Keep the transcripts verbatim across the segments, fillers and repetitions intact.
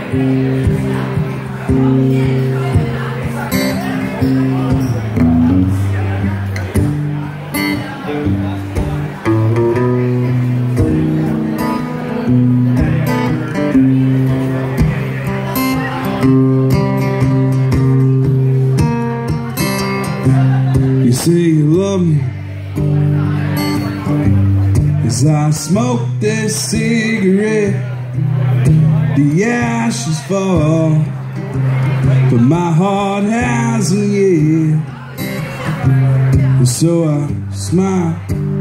You say you love me as I smoke this cigarette. The ashes fall, but my heart hasn't yet. And so I smile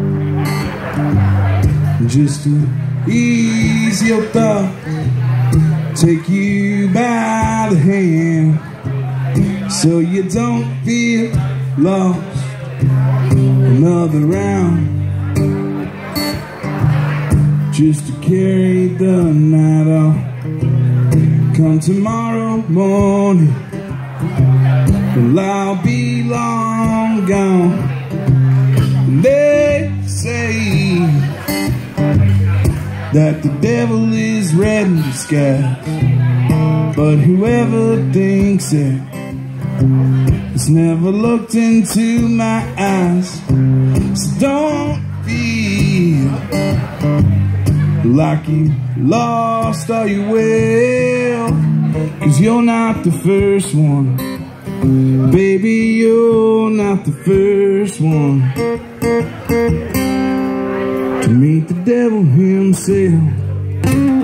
just to ease your thought, take you by the hand so you don't feel lost. Another round just to carry the night on. Come tomorrow morning, well, I'll be long gone. And they say that the devil is red in the sky, but whoever thinks it has never looked into my eyes. So don't feel like you lost all your will, 'cause you're not the first one. Baby, you're not the first one to meet the devil himself.